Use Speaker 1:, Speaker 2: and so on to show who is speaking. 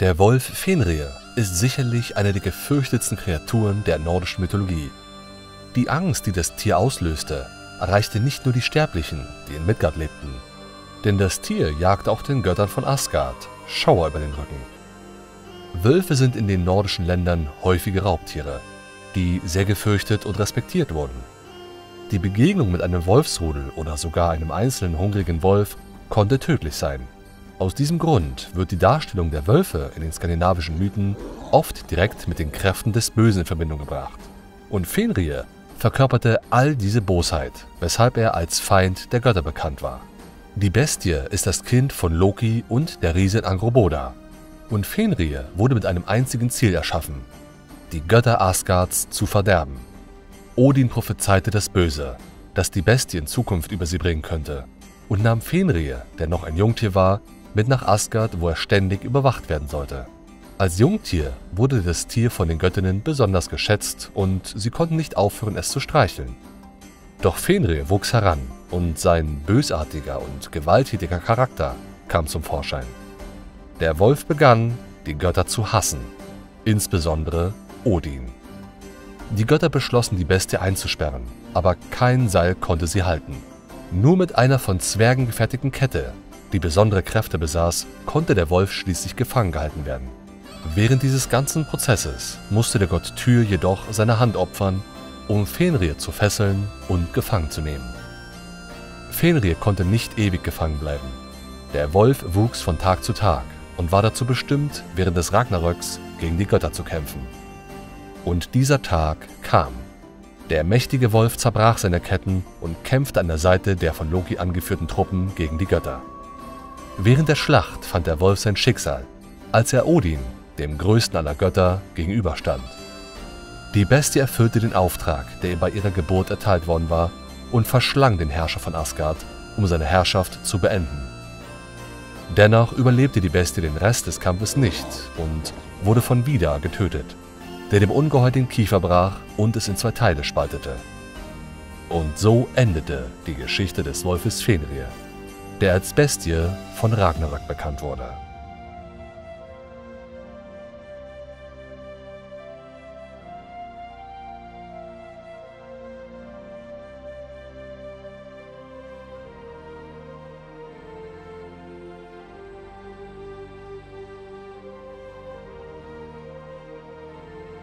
Speaker 1: Der Wolf Fenrir ist sicherlich eine der gefürchtetsten Kreaturen der nordischen Mythologie. Die Angst, die das Tier auslöste, erreichte nicht nur die Sterblichen, die in Midgard lebten. Denn das Tier jagt auch den Göttern von Asgard Schauer über den Rücken. Wölfe sind in den nordischen Ländern häufige Raubtiere, die sehr gefürchtet und respektiert wurden. Die Begegnung mit einem Wolfsrudel oder sogar einem einzelnen hungrigen Wolf konnte tödlich sein. Aus diesem Grund wird die Darstellung der Wölfe in den skandinavischen Mythen oft direkt mit den Kräften des Bösen in Verbindung gebracht. Und Fenrir verkörperte all diese Bosheit, weshalb er als Feind der Götter bekannt war. Die Bestie ist das Kind von Loki und der Riesin Angroboda. Und Fenrir wurde mit einem einzigen Ziel erschaffen: die Götter Asgards zu verderben. Odin prophezeite das Böse, das die Bestie in Zukunft über sie bringen könnte, und nahm Fenrir, der noch ein Jungtier war, mit nach Asgard, wo er ständig überwacht werden sollte. Als Jungtier wurde das Tier von den Göttinnen besonders geschätzt und sie konnten nicht aufhören, es zu streicheln. Doch Fenrir wuchs heran und sein bösartiger und gewalttätiger Charakter kam zum Vorschein. Der Wolf begann, die Götter zu hassen, insbesondere Odin. Die Götter beschlossen, die Bestie einzusperren, aber kein Seil konnte sie halten. Nur mit einer von Zwergen gefertigten Kette, die besondere Kräfte besaß, konnte der Wolf schließlich gefangen gehalten werden. Während dieses ganzen Prozesses musste der Gott Tyr jedoch seine Hand opfern, um Fenrir zu fesseln und gefangen zu nehmen. Fenrir konnte nicht ewig gefangen bleiben. Der Wolf wuchs von Tag zu Tag und war dazu bestimmt, während des Ragnaröks gegen die Götter zu kämpfen. Und dieser Tag kam. Der mächtige Wolf zerbrach seine Ketten und kämpfte an der Seite der von Loki angeführten Truppen gegen die Götter. Während der Schlacht fand der Wolf sein Schicksal, als er Odin, dem größten aller Götter, gegenüberstand. Die Bestie erfüllte den Auftrag, der ihr bei ihrer Geburt erteilt worden war, und verschlang den Herrscher von Asgard, um seine Herrschaft zu beenden. Dennoch überlebte die Bestie den Rest des Kampfes nicht und wurde von Vidar getötet, der dem Ungeheuer den Kiefer brach und es in 2 Teile spaltete. Und so endete die Geschichte des Wolfes Fenrir, der als Bestie von Ragnarök bekannt wurde.